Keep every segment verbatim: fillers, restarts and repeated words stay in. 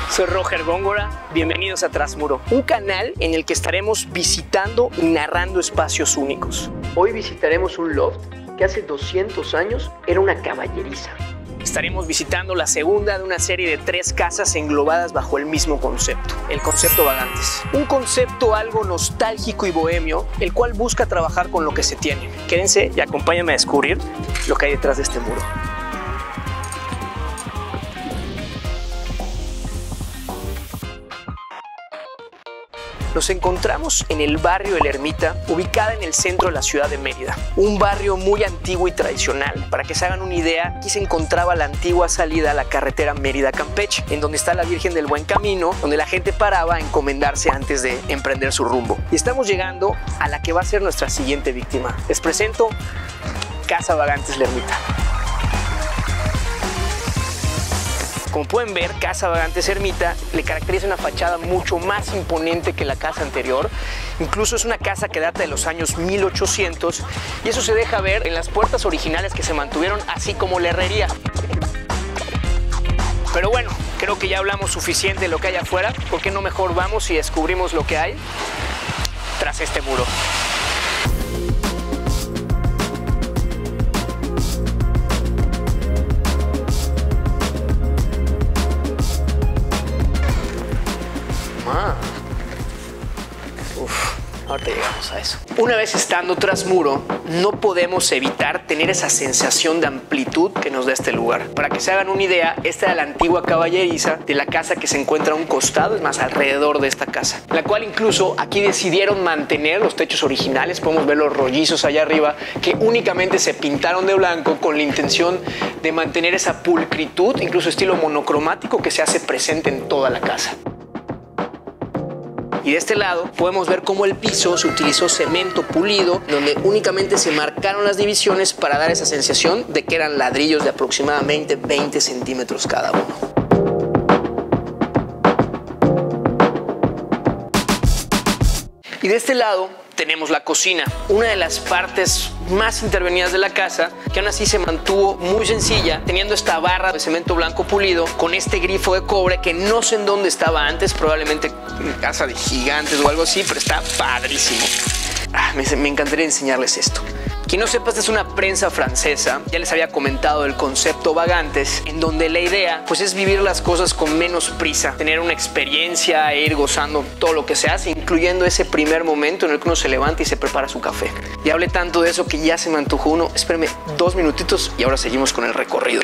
Soy Roger Góngora, bienvenidos a Trasmuro, un canal en el que estaremos visitando y narrando espacios únicos. Hoy visitaremos un loft que hace doscientos años era una caballeriza. Estaremos visitando la segunda de una serie de tres casas englobadas bajo el mismo concepto, el concepto Vagantes. Un concepto algo nostálgico y bohemio, el cual busca trabajar con lo que se tiene. Quédense y acompáñenme a descubrir lo que hay detrás de este muro. Nos encontramos en el barrio El Ermita, ubicada en el centro de la ciudad de Mérida. Un barrio muy antiguo y tradicional. Para que se hagan una idea, aquí se encontraba la antigua salida a la carretera Mérida-Campeche, en donde está la Virgen del Buen Camino, donde la gente paraba a encomendarse antes de emprender su rumbo. Y estamos llegando a la que va a ser nuestra siguiente víctima. Les presento Casa Vagantes La Ermita. Como pueden ver, Casa Vagantes Ermita le caracteriza una fachada mucho más imponente que la casa anterior. Incluso es una casa que data de los años mil ochocientos y eso se deja ver en las puertas originales que se mantuvieron, así como la herrería. Pero bueno, creo que ya hablamos suficiente de lo que hay afuera. ¿Por qué no mejor vamos y descubrimos lo que hay tras este muro? Uf, ahorita llegamos a eso. Una vez estando tras muro, no podemos evitar tener esa sensación de amplitud que nos da este lugar. Para que se hagan una idea, esta era la antigua caballeriza de la casa que se encuentra a un costado, es más, alrededor de esta casa. La cual incluso aquí decidieron mantener los techos originales. Podemos ver los rollizos allá arriba que únicamente se pintaron de blanco con la intención de mantener esa pulcritud, incluso estilo monocromático que se hace presente en toda la casa. Y de este lado podemos ver cómo el piso se utilizó cemento pulido, donde únicamente se marcaron las divisiones para dar esa sensación de que eran ladrillos de aproximadamente veinte centímetros cada uno. Y de este lado tenemos la cocina, una de las partes más intervenidas de la casa, que aún así se mantuvo muy sencilla, teniendo esta barra de cemento blanco pulido con este grifo de cobre que no sé en dónde estaba antes, probablemente en casa de gigantes o algo así, pero está padrísimo. Ah, me, me encantaría enseñarles esto. Quien no sepa, esta es una prensa francesa. Ya les había comentado el concepto Vagantes, en donde la idea pues es vivir las cosas con menos prisa, tener una experiencia e ir gozando todo lo que se hace, incluyendo ese primer momento en el que uno se levanta y se prepara su café. Y hablé tanto de eso que ya se me antojó uno. Espérenme dos minutitos y ahora seguimos con el recorrido.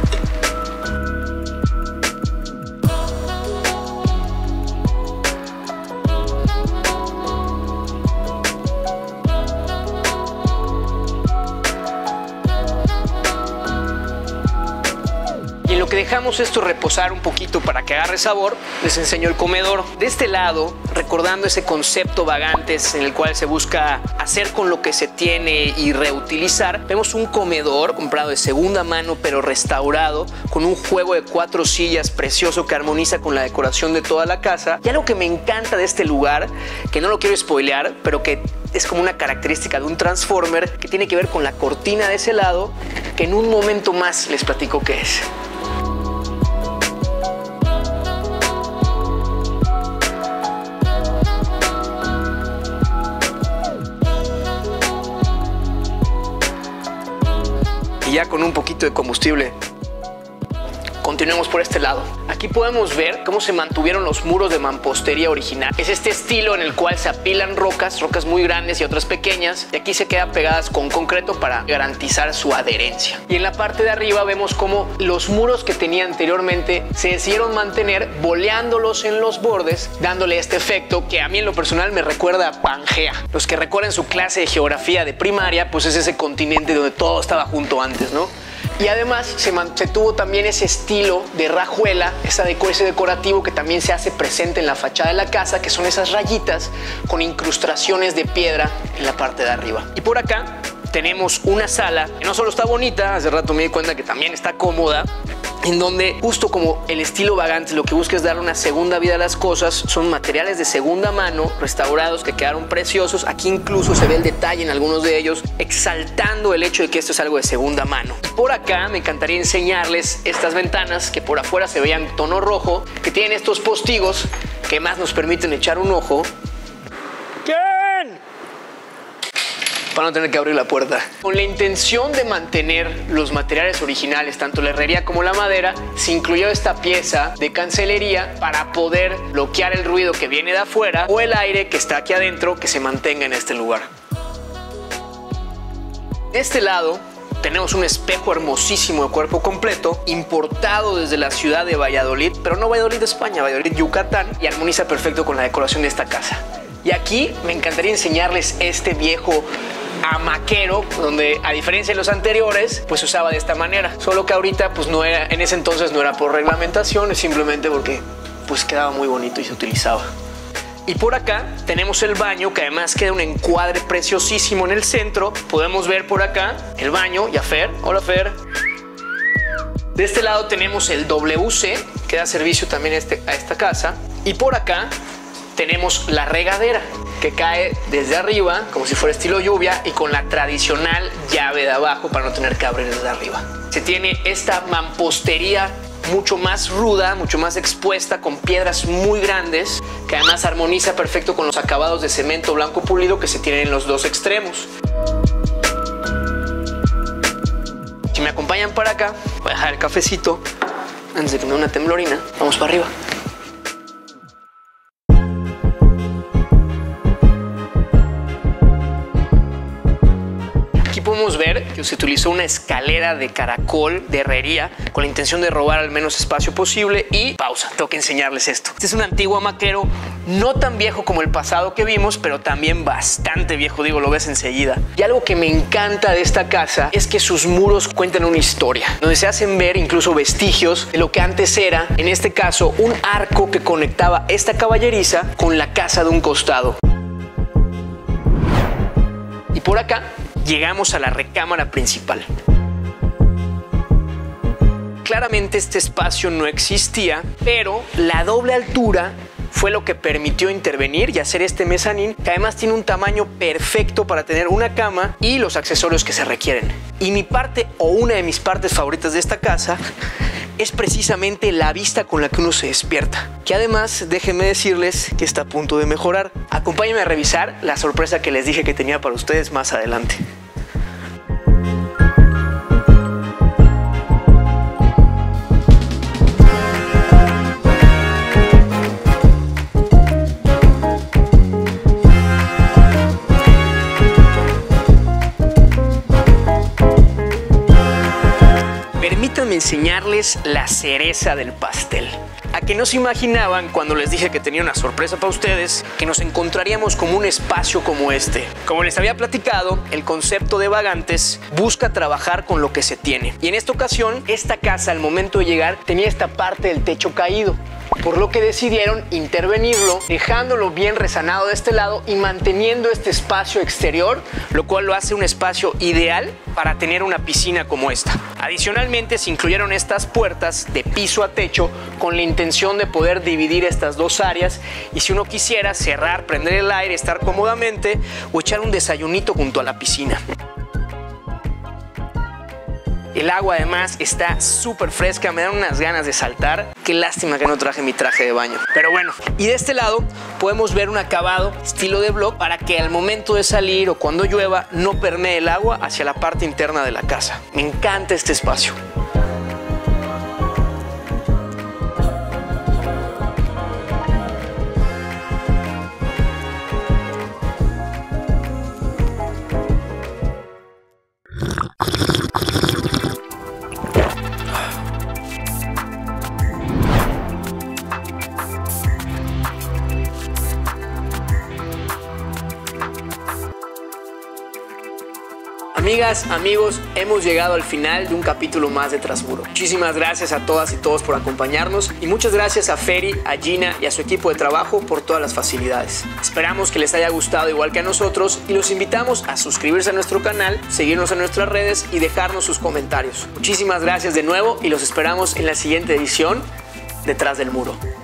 Lo que dejamos esto reposar un poquito para que agarre sabor, les enseño el comedor. De este lado, recordando ese concepto Vagantes en el cual se busca hacer con lo que se tiene y reutilizar, vemos un comedor comprado de segunda mano pero restaurado, con un juego de cuatro sillas precioso que armoniza con la decoración de toda la casa. Y algo que me encanta de este lugar, que no lo quiero spoilear, pero que es como una característica de un Transformer, que tiene que ver con la cortina de ese lado, que en un momento más les platico qué es. Ya con un poquito de combustible, continuemos por este lado. Aquí podemos ver cómo se mantuvieron los muros de mampostería original. Es este estilo en el cual se apilan rocas, rocas muy grandes y otras pequeñas, y aquí se quedan pegadas con concreto para garantizar su adherencia. Y en la parte de arriba vemos cómo los muros que tenía anteriormente se decidieron mantener, boleándolos en los bordes, dándole este efecto que a mí en lo personal me recuerda a Pangea. Los que recuerden su clase de geografía de primaria, pues es ese continente donde todo estaba junto antes, ¿no? Y además se, se tuvo también ese estilo de rajuela, esa deco ese decorativo que también se hace presente en la fachada de la casa, que son esas rayitas con incrustaciones de piedra en la parte de arriba. Y por acá tenemos una sala que no solo está bonita, hace rato me di cuenta que también está cómoda. en donde justo como el estilo Vagantes lo que busca es darle una segunda vida a las cosas. Son materiales de segunda mano restaurados que quedaron preciosos. Aquí incluso se ve el detalle en algunos de ellos, exaltando el hecho de que esto es algo de segunda mano. Por acá me encantaría enseñarles estas ventanas que por afuera se veían tono rojo, que tienen estos postigos que más nos permiten echar un ojo. ¿Quién? Para no tener que abrir la puerta. Con la intención de mantener los materiales originales, tanto la herrería como la madera, se incluyó esta pieza de cancelería para poder bloquear el ruido que viene de afuera o el aire que está aquí adentro que se mantenga en este lugar. De este lado tenemos un espejo hermosísimo de cuerpo completo, importado desde la ciudad de Valladolid, pero no Valladolid de España, Valladolid, Yucatán, y armoniza perfecto con la decoración de esta casa. Y aquí me encantaría enseñarles este viejo hamaquero, donde a diferencia de los anteriores, pues se usaba de esta manera. Solo que ahorita, pues no era, en ese entonces no era por reglamentación, es simplemente porque pues quedaba muy bonito y se utilizaba. Y por acá tenemos el baño, que además queda un encuadre preciosísimo en el centro. Podemos ver por acá el baño y a Fer. Hola, Fer. De este lado tenemos el W C, que da servicio también a, este, a esta casa. Y por acá tenemos la regadera, que cae desde arriba, como si fuera estilo lluvia, y con la tradicional llave de abajo para no tener que abrir desde arriba. Se tiene esta mampostería mucho más ruda, mucho más expuesta, con piedras muy grandes, que además armoniza perfecto con los acabados de cemento blanco pulido que se tienen en los dos extremos. Si me acompañan para acá, voy a dejar el cafecito antes de que me dé una temblorina. Vamos para arriba. Podemos ver que se utilizó una escalera de caracol de herrería con la intención de robar al menos espacio posible. Y pausa, tengo que enseñarles esto. Este es un antiguo hamaquero, no tan viejo como el pasado que vimos, pero también bastante viejo, digo, lo ves enseguida. Y algo que me encanta de esta casa es que sus muros cuentan una historia, donde se hacen ver incluso vestigios de lo que antes era, en este caso, un arco que conectaba esta caballeriza con la casa de un costado. Y por acá llegamos a la recámara principal. Claramente este espacio no existía, pero la doble altura fue lo que permitió intervenir y hacer este mezanín, que además tiene un tamaño perfecto para tener una cama y los accesorios que se requieren. Y mi parte, o una de mis partes favoritas de esta casa, es precisamente la vista con la que uno se despierta, que además déjenme decirles que está a punto de mejorar. Acompáñenme a revisar la sorpresa que les dije que tenía para ustedes más adelante. Permítanme enseñarles la cereza del pastel. ¿A que no se imaginaban cuando les dije que tenía una sorpresa para ustedes, que nos encontraríamos como un espacio como este? Como les había platicado, el concepto de Vagantes busca trabajar con lo que se tiene. Y en esta ocasión, esta casa al momento de llegar tenía esta parte del techo caído, por lo que decidieron intervenirlo, dejándolo bien resanado de este lado y manteniendo este espacio exterior, lo cual lo hace un espacio ideal para tener una piscina como esta. Adicionalmente se incluyeron estas puertas de piso a techo con la intención de poder dividir estas dos áreas y si uno quisiera cerrar, prender el aire, estar cómodamente o echar un desayunito junto a la piscina. El agua además está súper fresca, me dan unas ganas de saltar. Qué lástima que no traje mi traje de baño. Pero bueno, y de este lado podemos ver un acabado estilo de block para que al momento de salir o cuando llueva no permee el agua hacia la parte interna de la casa. Me encanta este espacio. Amigas Amigas, amigos, hemos llegado al final de un capítulo más de Trasmuro. Muchísimas gracias a todas y todos por acompañarnos y muchas gracias a Feri, a Gina y a su equipo de trabajo por todas las facilidades. Esperamos que les haya gustado igual que a nosotros y los invitamos a suscribirse a nuestro canal, seguirnos en nuestras redes y dejarnos sus comentarios. Muchísimas gracias de nuevo y los esperamos en la siguiente edición de Tras del Muro.